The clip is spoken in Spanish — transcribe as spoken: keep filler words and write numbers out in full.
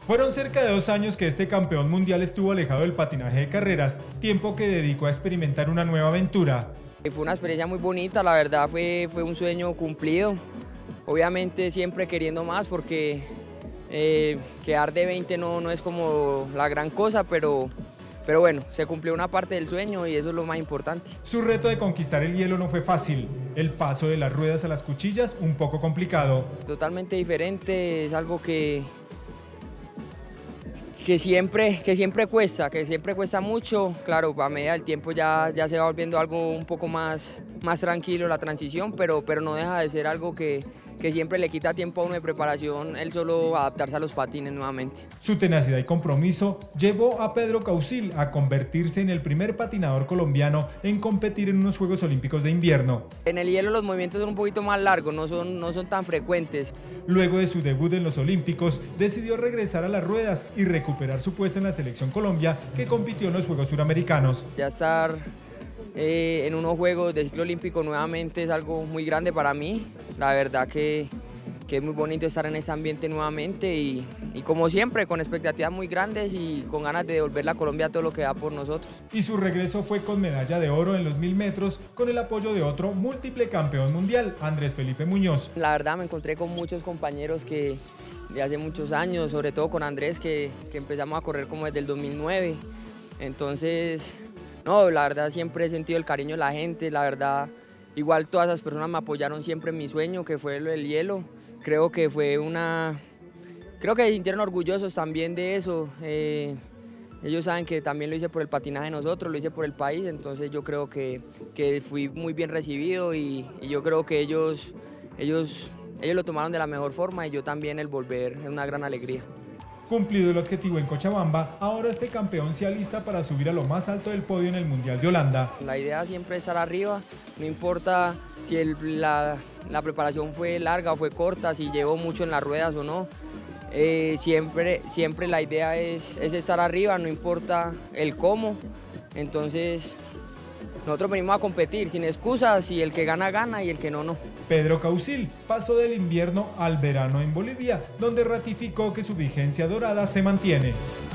Fueron cerca de dos años que este campeón mundial estuvo alejado del patinaje de carreras, tiempo que dedicó a experimentar una nueva aventura. Fue una experiencia muy bonita, la verdad fue, fue un sueño cumplido. Obviamente siempre queriendo más porque eh, quedar de veinte no, no es como la gran cosa, pero, pero bueno, se cumplió una parte del sueño y eso es lo más importante. Su reto de conquistar el hielo no fue fácil, el paso de las ruedas a las cuchillas un poco complicado. Totalmente diferente, es algo que, que, siempre, que siempre cuesta, que siempre cuesta mucho. Claro, a medida del tiempo ya, ya se va volviendo algo un poco más, más tranquilo la transición, pero, pero no deja de ser algo que, que siempre le quita tiempo a uno de preparación el solo adaptarse a los patines nuevamente. Su tenacidad y compromiso llevó a Pedro Causil a convertirse en el primer patinador colombiano en competir en unos Juegos Olímpicos de invierno. En el hielo los movimientos son un poquito más largos, no son, no son tan frecuentes. Luego de su debut en los Olímpicos, decidió regresar a las ruedas y recuperar su puesto en la selección Colombia que compitió en los Juegos Suramericanos. Ya estar eh, en unos Juegos de ciclo olímpico nuevamente es algo muy grande para mí. La verdad que, que es muy bonito estar en ese ambiente nuevamente y, y como siempre con expectativas muy grandes y con ganas de devolverle a Colombia todo lo que da por nosotros. Y su regreso fue con medalla de oro en los mil metros con el apoyo de otro múltiple campeón mundial, Andrés Felipe Muñoz. La verdad me encontré con muchos compañeros que de hace muchos años, sobre todo con Andrés que, que empezamos a correr como desde el dos mil nueve, entonces no, la verdad siempre he sentido el cariño de la gente, la verdad. Igual todas esas personas me apoyaron siempre en mi sueño, que fue lo del hielo. Creo que fue una... Creo que se sintieron orgullosos también de eso. Eh, ellos saben que también lo hice por el patinaje de nosotros, lo hice por el país, entonces yo creo que, que fui muy bien recibido y, y yo creo que ellos, ellos, ellos lo tomaron de la mejor forma y yo también el volver es una gran alegría. Cumplido el objetivo en Cochabamba, ahora este campeón se alista para subir a lo más alto del podio en el Mundial de Holanda. La idea siempre es estar arriba, no importa si el, la, la preparación fue larga o fue corta, si llevo mucho en las ruedas o no. Eh, siempre, siempre la idea es, es estar arriba, no importa el cómo. Entonces nosotros venimos a competir sin excusas y el que gana, gana y el que no, no. Pedro Causil pasó del invierno al verano en Bolivia, donde ratificó que su vigencia dorada se mantiene.